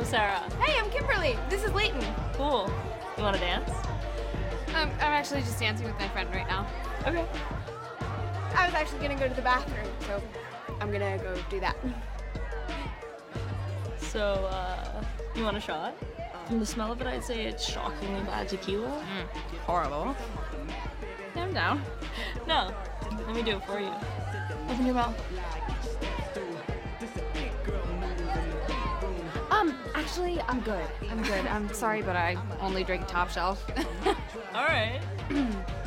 Sarah. Hey, I'm Kimberly. This is Leighton. Cool. You want to dance? I'm actually just dancing with my friend right now. Okay. I was actually gonna go to the bathroom, so I'm gonna go do that. So, you want a shot? From the smell of it, I'd say it's shockingly bad tequila. Horrible. Yeah, I'm down. No, let me do it for you. Open your mouth. Actually, I'm good. I'm sorry, but I only drink top shelf. All right.